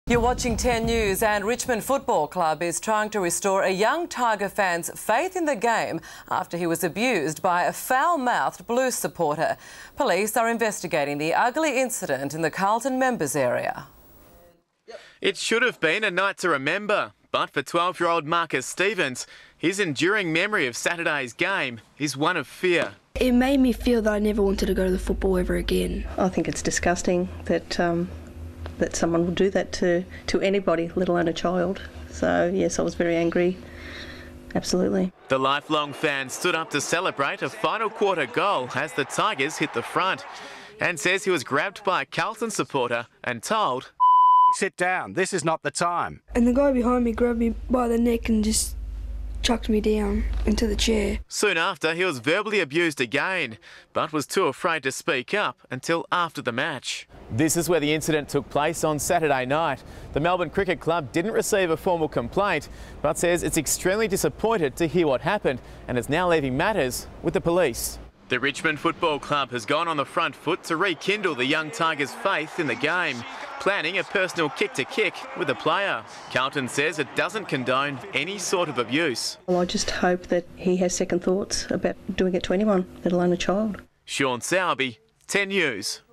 You're watching 10 News, and Richmond Football Club is trying to restore a young Tiger fan's faith in the game after he was abused by a foul-mouthed Blues supporter. Police are investigating the ugly incident in the Carlton members area. It should have been a night to remember, but for 12-year-old Marcus Stevens, his enduring memory of Saturday's game is one of fear. It made me feel that I never wanted to go to football ever again. I think it's disgusting that that someone will do that to anybody, let alone a child. So yes, I was very angry. Absolutely. The lifelong fan stood up to celebrate a final quarter goal as the Tigers hit the front, and says he was grabbed by a Carlton supporter and told, "Sit down, this is not the time." And the guy behind me grabbed me by the neck and just chucked me down into the chair. Soon after, he was verbally abused again, but was too afraid to speak up until after the match. This is where the incident took place on Saturday night. The Melbourne Cricket Club didn't receive a formal complaint, but says it's extremely disappointed to hear what happened and is now leaving matters with the police. The Richmond Football Club has gone on the front foot to rekindle the young Tigers' faith in the game, planning a personal kick-to-kick with the player. Carlton says it doesn't condone any sort of abuse. Well, I just hope that he has second thoughts about doing it to anyone, let alone a child. Sean Sowerby, 10 News.